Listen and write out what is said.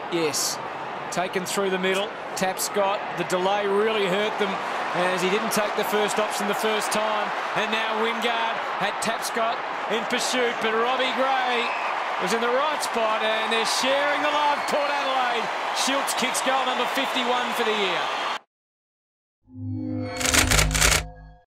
Yes, taken through the middle. Tapscott, the delay really hurt them as he didn't take the first option the first time. And now Wingard had Tapscott in pursuit, but Robbie Gray was in the right spot, and they're sharing the love. Port Adelaide. Schulz kicks goal number 51 for the year.